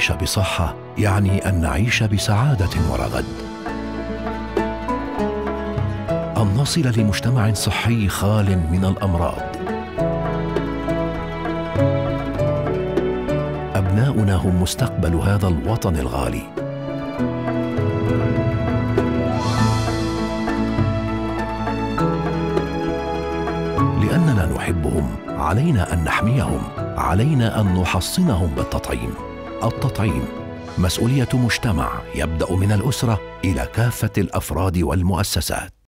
نعيش بصحة يعني أن نعيش بسعادة ورغد. أن نصل لمجتمع صحي خال من الأمراض. أبناؤنا هم مستقبل هذا الوطن الغالي. لأننا نحبهم، علينا أن نحميهم، علينا أن نحصنهم بالتطعيم. التطعيم مسؤولية مجتمع يبدأ من الأسرة إلى كافة الأفراد والمؤسسات.